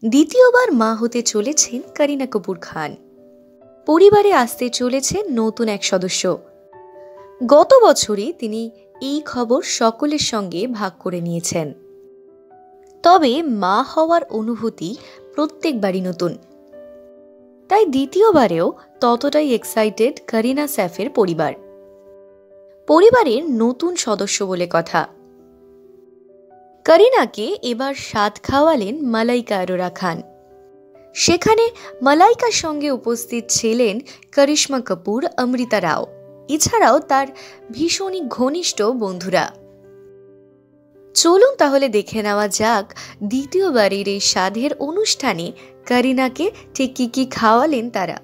দ্বিতীয়বার মা হতে চলেছেন করিনা কাপুর খান। পরিবারে আসতে চলেছে নতুন এক সদস্য। গত বছরই তিনি এই খবর সকলের সঙ্গে ভাগ করে নিয়েছেন। তবে মা হওয়ার অনুভূতি প্রত্যেকবারই নতুন, তাই দ্বিতীয়বারেও ততটাই এক্সাইটেড করিনা সাইফের পরিবারের নতুন সদস্য বলে কথা। করিনাকে এবার স্বাদ খাওয়ালেন মালাইকা অরোরা খান। সেখানে মালাইকার সঙ্গে উপস্থিত ছিলেন করিশ্মা কাপুর, অমৃতা রাও, এছাড়াও তার ভীষণই ঘনিষ্ঠ বন্ধুরা। চলুন তাহলে দেখে নেওয়া যাক দ্বিতীয়বারের এই স্বাদের অনুষ্ঠানে করিনাকে ঠিক কি খাওয়ালেন তারা।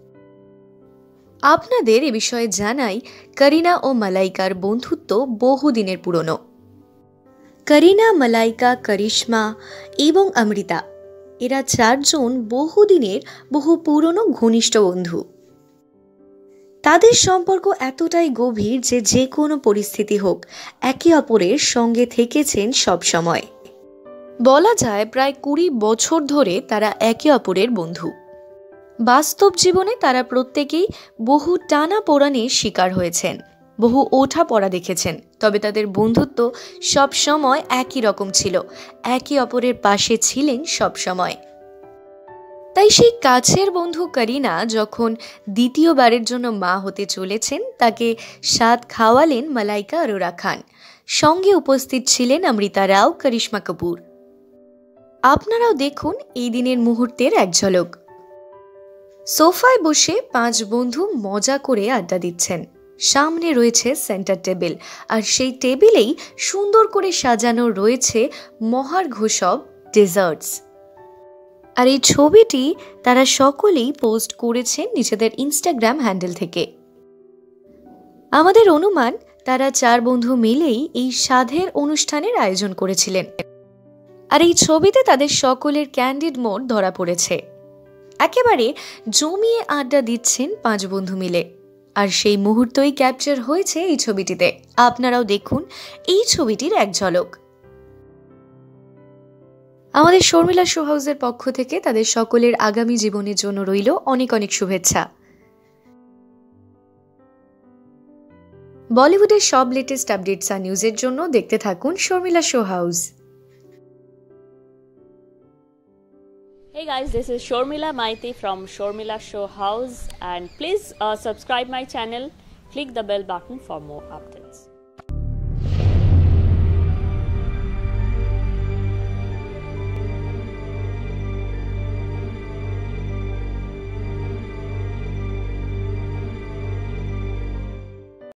আপনাদের এ বিষয়ে জানাই, করিনা ও মালাইকার বন্ধুত্ব বহুদিনের পুরনো। করিনা, মালাইকা, করিশ্মা এবং অমৃতা এরা চারজন বহুদিনের বহু পুরনো ঘনিষ্ঠ বন্ধু। তাদের সম্পর্ক এতটাই গভীর যে কোনো পরিস্থিতি হোক একে অপরের সঙ্গে থেকেছেন সব সময়। বলা যায় প্রায় 20 বছর ধরে তারা একে অপরের বন্ধু। বাস্তব জীবনে তারা প্রত্যেকেই বহু টানা পোড়ানের শিকার হয়েছেন, বহু ওঠা পড়া দেখেছেন, তবে তাদের বন্ধুত্ব সব সময় একই রকম ছিল, একে অপরের পাশে ছিলেন সব সময়। তাই সেই কাছের বন্ধু করিনা যখন দ্বিতীয়বারের জন্য মা হতে চলেছেন, তাকে স্বাদ খাওয়ালেন মালাইকা অরোরা খান। সঙ্গে উপস্থিত ছিলেন অমৃতা রাও, করিশ্মা কাপুর। আপনারাও দেখুন এই দিনের মুহূর্তের এক ঝলক। সোফায় বসে 5 বন্ধু মজা করে আড্ডা দিচ্ছেন। সামনে রয়েছে সেন্টার টেবিল, আর সেই টেবিলেই সুন্দর করে সাজানো রয়েছে মহার্ঘ সব ডেজার্টস। আর এই ছবিটি তারা সকলেই পোস্ট করেছেন নিজেদের ইনস্টাগ্রাম হ্যান্ডেল থেকে। আমাদের অনুমান তারা 4 বন্ধু মিলেই এই স্বাদের অনুষ্ঠানের আয়োজন করেছিলেন। আর এই ছবিতে তাদের সকলের ক্যান্ডিড মোড ধরা পড়েছে। একেবারে জমিয়ে আড্ডা দিচ্ছেন 5 বন্ধু মিলে, আর সেই মুহূর্তই ক্যাপচার হয়েছে এই ছবিটিতে। আপনারাও দেখুন এই ছবিটির এক ঝলক। আমাদের শর্মিলা শো হাউসের পক্ষ থেকে তাদের সকলের আগামী জীবনের জন্য রইল অনেক অনেক শুভেচ্ছা। বলিউডের সব লেটেস্ট আপডেটস আর নিউজের জন্য দেখতে থাকুন Sharmila show house. Hey guys, this is Shormila Maiti from Shormila Show House, and please subscribe my channel, click the bell button for more updates.